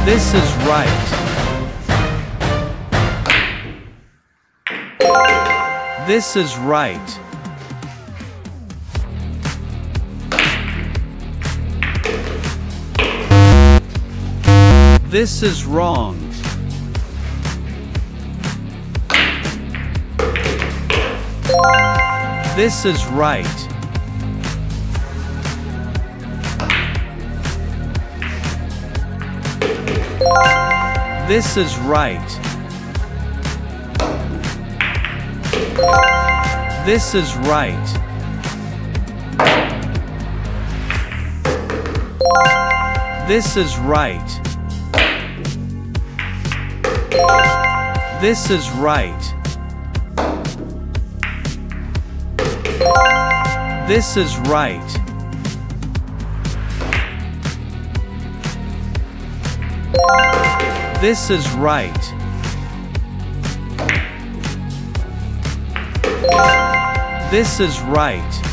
This is right. This is right. This is wrong. This is right. This is right. This is right. This is right. This is right. This is right. This is right. This is right.